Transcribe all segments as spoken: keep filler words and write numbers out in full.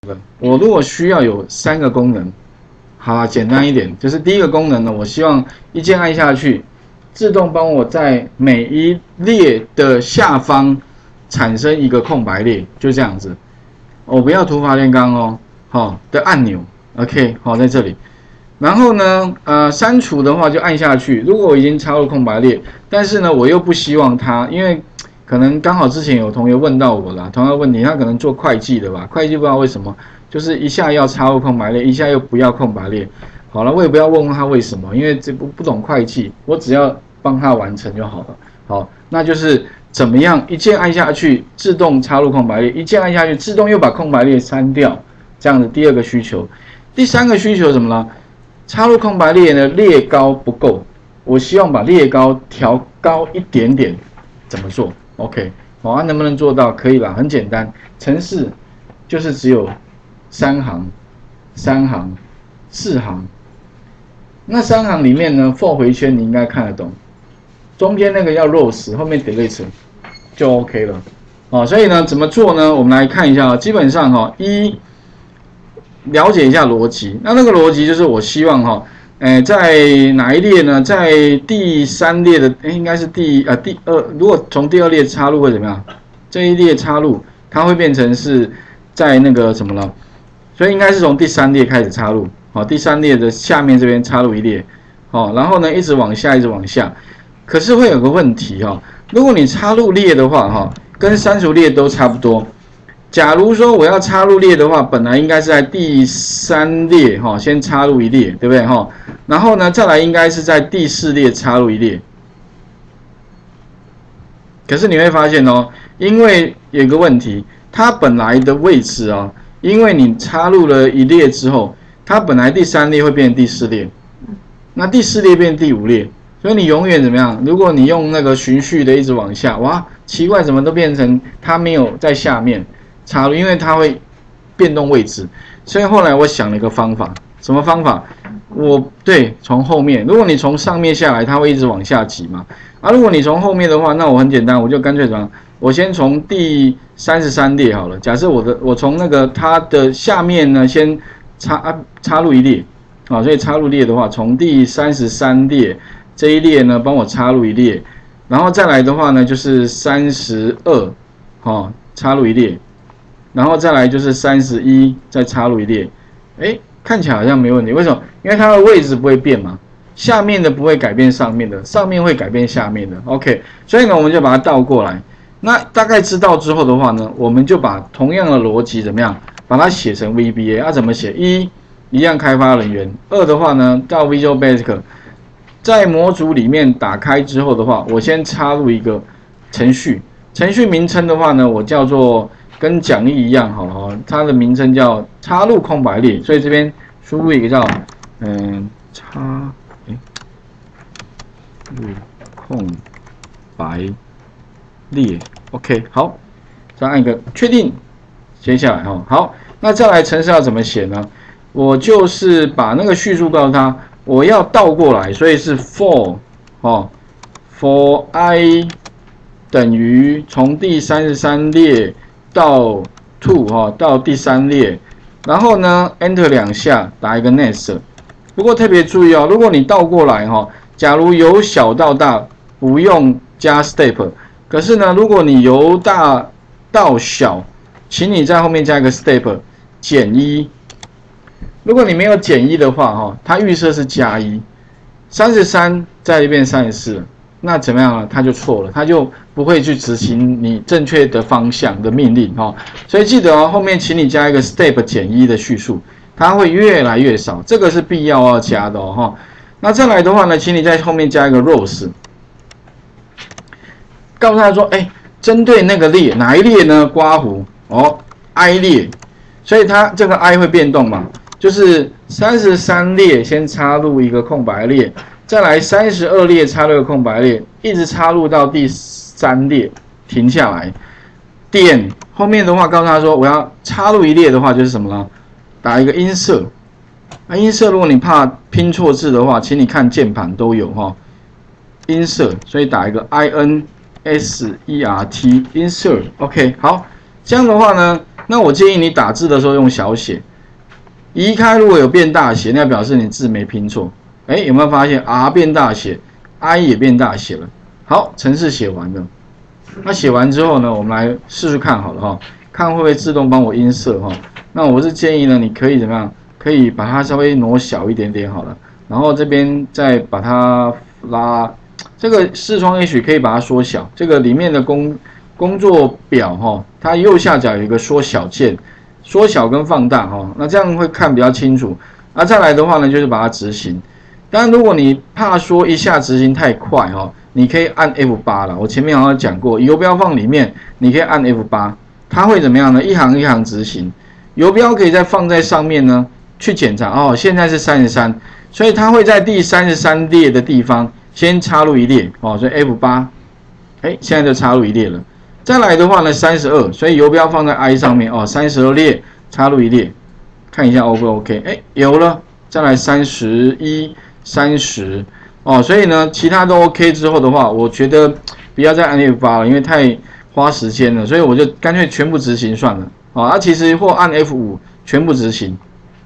我如果需要有三个功能，好啦，简单一点，就是第一个功能呢，我希望一键按下去，自动帮我在每一列的下方产生一个空白列，就这样子。我不要突发炼钢哦，好的按钮 ，OK， 好在这里。然后呢，呃，删除的话就按下去。如果我已经插入空白列，但是呢，我又不希望它，因为可能刚好之前有同学问到我啦，同样问题，他可能做会计的吧，会计不知道为什么，就是一下要插入空白列，一下又不要空白列。好了，我也不要问问他为什么，因为这不不懂会计，我只要帮他完成就好了。好，那就是怎么样，一键按下去，自动插入空白列，一键按下去，自动又把空白列删掉，这样的第二个需求。第三个需求什么呢？插入空白列呢，列高不够，我希望把列高调高一点点，怎么做 ？OK， 好啊，能不能做到？可以啦，很简单，程式就是只有三行、三行、四行。那三行里面呢 ，for 回圈你应该看得懂，中间那个要 rows， 后面 delete 就 OK 了。哦，所以呢，怎么做呢？我们来看一下啊，基本上哈、哦，一了解一下逻辑。那那个逻辑就是我希望哈、哦，诶，在哪一列呢？在第三列的，诶，应该是第呃第二，如果从第二列插入会怎么样？这一列插入，它会变成是在那个什么了？所以应该是从第三列开始插入。好，第三列的下面这边插入一列，好，然后呢一直往下，一直往下。可是会有个问题哈，如果你插入列的话哈，跟删除列都差不多。假如说我要插入列的话，本来应该是在第三列哈，先插入一列，对不对哈？然后呢，再来应该是在第四列插入一列。可是你会发现哦，因为有一个问题，它本来的位置啊，因为你插入了一列之后，它本来第三列会变成第四列，那第四列变第五列，所以你永远怎么样？如果你用那个循序的一直往下，哇，奇怪，怎么都变成它没有在下面插入，因为它会变动位置。所以后来我想了一个方法，什么方法？我对，从后面，如果你从上面下来，它会一直往下挤嘛。啊，如果你从后面的话，那我很简单，我就干脆怎么样？我先从第三十三列好了。假设我的我从那个它的下面呢，先插啊插入一列，啊，所以插入列的话，从第三十三列这一列呢，帮我插入一列，然后再来的话呢，就是三十二，哦，插入一列，然后再来就是三十一，再插入一列，哎，看起来好像没问题，为什么？因为它的位置不会变嘛，下面的不会改变上面的，上面会改变下面的 ，OK， 所以呢，我们就把它倒过来。那大概知道之后的话呢，我们就把同样的逻辑怎么样？把它写成 V B A， 啊怎么写？一一样开发人员，二的话呢，到 Visual Basic， 在模组里面打开之后的话，我先插入一个程序，程序名称的话呢，我叫做跟讲义一样好了哦，它的名称叫插入空白列，所以这边输入一个叫嗯插诶入空白列 ，OK， 好，再按一个确定。接下来哈，好，那再来程式要怎么写呢？我就是把那个叙述告诉他，我要倒过来，所以是 for 哦 ，for i 等于从第三十三列到 two 哈，到第三列，然后呢 enter 两下，打一个 next。不过特别注意哦，如果你倒过来哈，假如由小到大不用加 step， 可是呢，如果你由大到小，请你在后面加一个 step 减一。如果你没有减一的话，哈，它预设是加一，三十三再一遍三十四，那怎么样呢？它就错了，它就不会去执行你正确的方向的命令，哈。所以记得哦，后面请你加一个 step 减一的叙述，它会越来越少，这个是必要要加的哦，哈。那再来的话呢，请你在后面加一个 rows， 告诉他说，哎，针对那个列哪一列呢？刮胡。哦 ，i 列，所以它这个 i 会变动嘛？就是三十三列先插入一个空白列，再来三十二列插入一个空白列，一直插入到第三列停下来。点后面的话告诉他说，我要插入一列的话就是什么呢？打一个音色。啊，音色如果你怕拼错字的话，请你看键盘都有哈、哦。音色，所以打一个 i n s e r t insert，OK， 好。这样的话呢， 那我建议你打字的时候用小写，移开如果有变大写，那表示你字没拼错。哎，有没有发现 R 变大写 ，I 也变大写了？好，程式写完了。那写完之后呢，我们来试试看好了哈，看会不会自动帮我音色哈。那我是建议呢，你可以怎么样？可以把它稍微挪小一点点好了，然后这边再把它拉。这个视窗也许可以把它缩小。这个里面的工工作表哈，它右下角有一个缩小键，缩小跟放大哈，那这样会看比较清楚。那再来的话呢，就是把它执行。当然，如果你怕说一下执行太快哈，你可以按 F 八 了。我前面好像讲过，游标放里面你可以按 F 八， 它会怎么样呢？一行一行执行。游标可以再放在上面呢，去检查哦。现在是三十三，所以它会在第三十三列的地方。先插入一列哦，所以 F 八， 哎，现在就插入一列了。再来的话呢，三十二，所以游标放在 I 上面哦，三十二列插入一列，看一下 O 不 OK？ 哎，有了。再来三十一、三十哦，所以呢，其他都 OK 之后的话，我觉得不要再按 F 八 了，因为太花时间了，所以我就干脆全部执行算了。啊，啊其实或按 F 五 全部执行。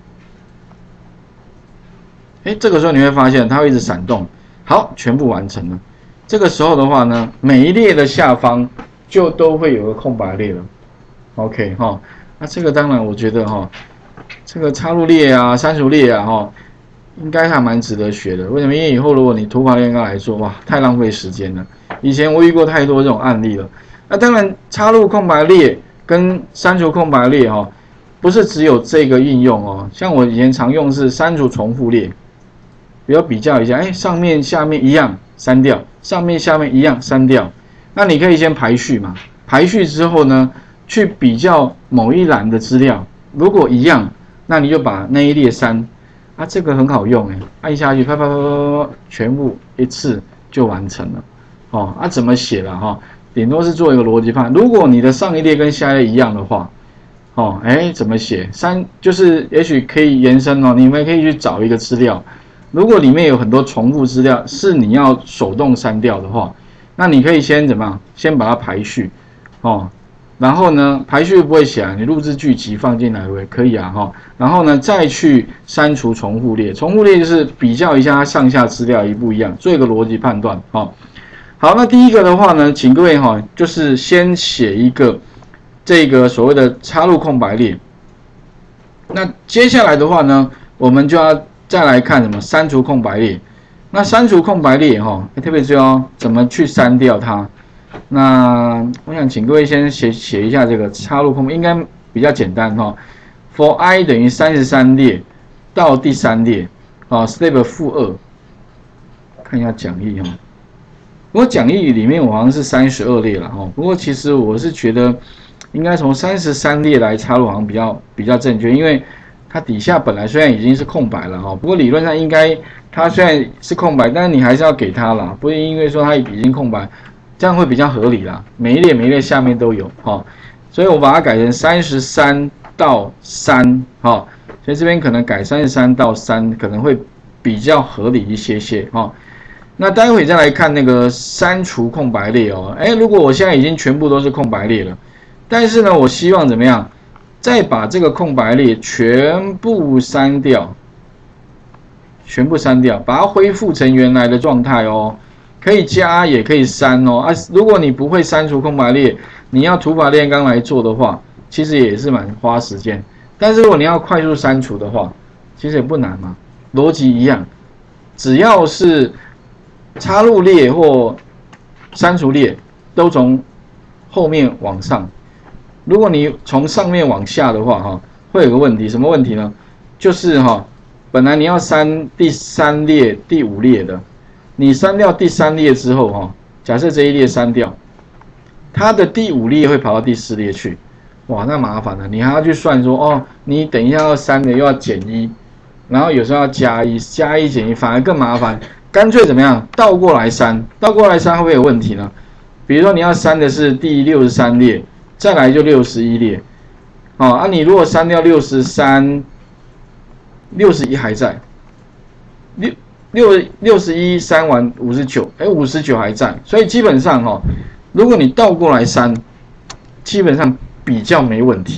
哎，这个时候你会发现它会一直闪动。好，全部完成了。这个时候的话呢，每一列的下方就都会有个空白列了。OK 哈，那这个当然我觉得哈，这个插入列啊、删除列啊哈，应该还蛮值得学的。为什么？因为以后如果你图法炼钢来做，哇，太浪费时间了。以前我遇过太多这种案例了。那当然，插入空白列跟删除空白列哈，不是只有这个应用哦。像我以前常用是删除重复列。比较比较一下，哎，上面下面一样删掉，上面下面一样删掉。那你可以先排序嘛，排序之后呢，去比较某一栏的资料，如果一样，那你就把那一列删。啊，这个很好用哎，按下去，啪啪啪啪啪，全部一次就完成了。哦，啊，怎么写了哈？顶多是做一个逻辑判。如果你的上一列跟下一列一样的话，哦，哎，怎么写？删就是也许可以延伸哦，你们可以去找一个资料。如果里面有很多重复资料是你要手动删掉的话，那你可以先怎么样？先把它排序，哦，然后呢，排序不会写啊，你录制剧集放进来也可以啊，哈、哦，然后呢再去删除重复列，重复列就是比较一下它上下资料一不一样，做一个逻辑判断，哦，好，那第一个的话呢，请各位哈、哦，就是先写一个这个所谓的插入空白列，那接下来的话呢，我们就要再来看什么删除空白列。那删除空白列哈，特别注意哦，怎么去删掉它？那我想请各位先写写一下这个插入空白，应该比较简单哈。For I 等于三十三列到第三列，啊 ，step 负二，看一下讲义哈。不过讲义里面我好像是三十二列了哈。不过其实我是觉得应该从三十三列来插入好像比较比较正确，因为它底下本来虽然已经是空白了哈，不过理论上应该它虽然是空白，但是你还是要给它啦，不是因为说它已经空白，这样会比较合理啦。每一列每一列下面都有哈，所以我把它改成三十三到三哈，所以这边可能改三十三到三可能会比较合理一些些哈。那待会再来看那个删除空白列哦，哎，如果我现在已经全部都是空白列了，但是呢，我希望怎么样？再把这个空白列全部删掉，全部删掉，把它恢复成原来的状态哦。可以加也可以删哦。啊，如果你不会删除空白列，你要土法炼钢来做的话，其实也是蛮花时间。但是如果你要快速删除的话，其实也不难嘛，逻辑一样，只要是插入列或删除列，都从后面往上。如果你从上面往下的话，哈，会有个问题，什么问题呢？就是哈，本来你要删第三列、第五列的，你删掉第三列之后，哈，假设这一列删掉，它的第五列会跑到第四列去，哇，那麻烦了，你还要去算说，哦，你等一下要删的又要减一，然后有时候要加一，加一减一，反而更麻烦。干脆怎么样？倒过来删，倒过来删会不会有问题呢？比如说你要删的是第六十三列。再来就六十一列，好啊，你如果删掉六十三、六十一还在，六六六十一删完五十九，哎，五十九还在，所以基本上哈、哦，如果你倒过来删，基本上比较没问题，哦。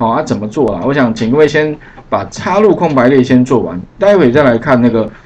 好、啊，怎么做啦？我想请各位先把插入空白列先做完，待会再来看那个